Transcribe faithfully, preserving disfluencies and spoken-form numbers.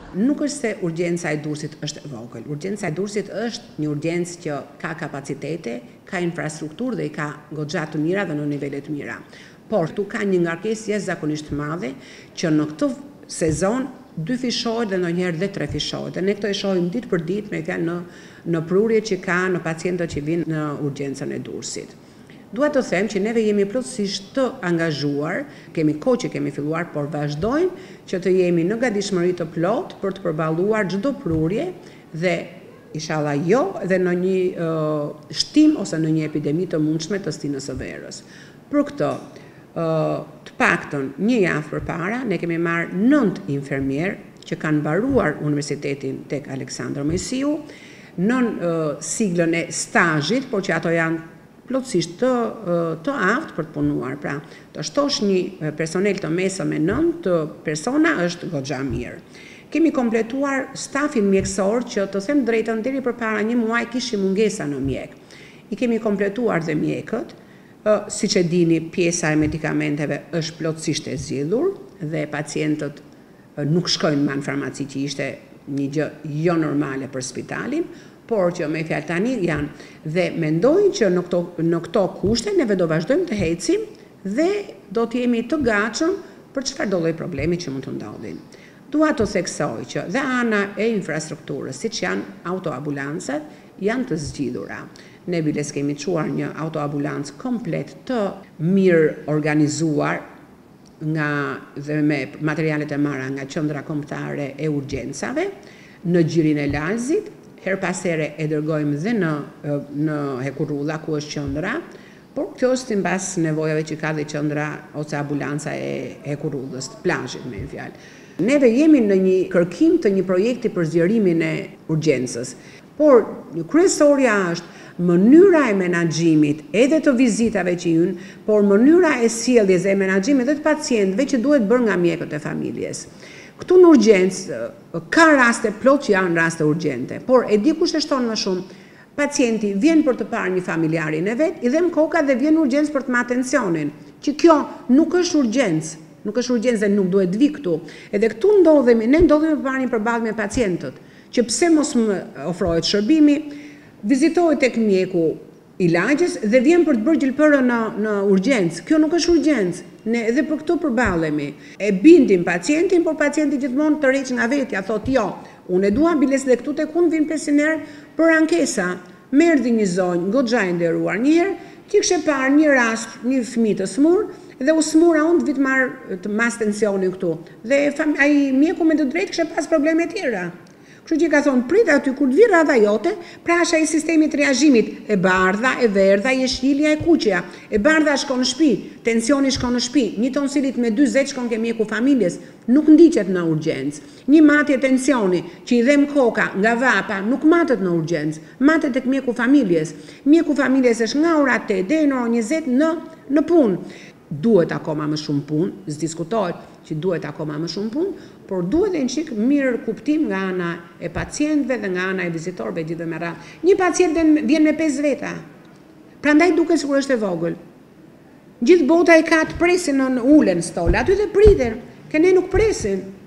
nuk është se urgjenca e Durrësit është e vogël. Urgjenca e Durrësit është një urgjencë që ka kapacitete, ka infrastrukturë dhe i ka goxha të mira dhe në nivele të mira. Por tu ka një ngarkesë jashtëzakonisht të madhe që në këtë sezon dy fishohet dhe ndonjëherë dhe tre fishohet. Dhe ne këto e shohim ditë për ditë me fjalë në në prurje që ka në pacientët që vinë në urgjencën e Durrësit. Dua të them që neve jemi plotësisht të angazhuar, kemi kohë që kemi filluar, por vazhdojmë që të jemi në gatishmëri të plot për të përballuar çdo prurje dhe inshallah jo dhe në një uh, shtim ose në një epidemi të mundshme të stinës së verës. Për këtë, uh, të paktën një javë përpara ne kemi marrë nëntë infermierë që kanë mbaruar universitetin tek Aleksandër Mojsiu në uh, siglën e stazhit, por që ato janë plotësisht të, të aftë për të punuar. Pra, të shtosh një personel të mesëm me nëntë persona është goxha mirë. Kemi kompletuar stafin mjekësor që të them drejtën deri përpara një muaji kishim mungesa në mjek. I kemi kompletuar dhe mjekët, siç e dini, pjesa e medikamenteve është plotësisht e zgjidhur dhe pacientët nuk shkojnë më në farmaci, që ishte një gjë jo normale për spitalin, por që me fjalë tani janë dhe mendojnë që në këto, në këto kushte neve do vazhdojmë të ecim dhe do të jemi të gatshëm për çfarë do lloj problemi që mund të ndodhin. Dua të theksoj që dhe ana e infrastrukturës, siç janë autoambulancat, janë të zgjidhura. Ne biles kemi çuar një autoambulancë komplet të mirë organizuar nga dhe me materialet e marra nga qendra kombëtare e urgjencave në Gjirin e Lazit. Her pas here e dërgojmë dhe në, në Hekurrudha, ku është qendra, por kjo është mbas nevojave që ka dhe qendra ose ambulanca e Hekurrudhës, plazhit me fjalë. Neve jemi në një kërkim të një projekti për zgjerimin e urgjencës, por kryesorja është mënyra e menaxhimit edhe të vizitave që jynë, por mënyra e sjelljes e menaxhimit dhe të pacientëve që duhet bërë nga mjekët e familjes. Këtu në urgjencë ka raste plot që janë raste urgjente, por e di kush e shton më shumë. Pacienti vjen për të parë një familjarin e vet, i dhem koka dhe vjen në urgjencë për të marrë atencionin. Që kjo nuk është urgjencë, nuk është urgjencë dhe nuk duhet vi këtu. Edhe këtu ndodhemi, ne ndodhemi për një përballje me pacientët, që pse mos më ofrohet shërbimi, vizitohet tek mjeku i lagjes dhe vjen për të bërë gjilpërë në, në urgjencë. Kjo nuk është urgjencë. Ne edhe për këtu përballemi. E bindim pacientin, por pacienti gjithmonë tërheq nga vetja, thotë jo, unë e dua biles dhe këtu tek unë vin pensioner për ankesa. Më erdhi një zonjë goxha e nderuar një herë, që kishte parë një rast, një fëmijë të smur dhe u smura unë të vit marr të mas tensionin këtu. Dhe ai mjeku me të drejtë kishte pas probleme të tjera. Kështu që ka thonë, prit aty kur të vi radha jote, pra është ai sistemi i reagimit, e bardha, e verdha, e jeshilja, e kuqja. E bardha shkon në shtëpi, tensioni shkon në shtëpi, një tonsilit me dyzet shkon ke mjeku familjes, nuk ndiqet në urgjencë. Një matje tensioni që i dhem koka nga vapa, nuk matet në urgjencë, matet tek mjeku familjes. Mjeku familjes është nga ora tetë deri në orën njëzet në në punë. Duhet akoma më shumë punë, s'diskutohet që duhet akoma më shumë punë, por duhet dhe një qik mirë kuptim nga ana e pacientëve dhe nga ana e vizitorëve gjithë me radhë. Një pacient vjen me pesë veta, prandaj duket sikur është e vogël. Gjithë bota e ka të presin në ulen stol, aty dhe priten, që ne nuk presin.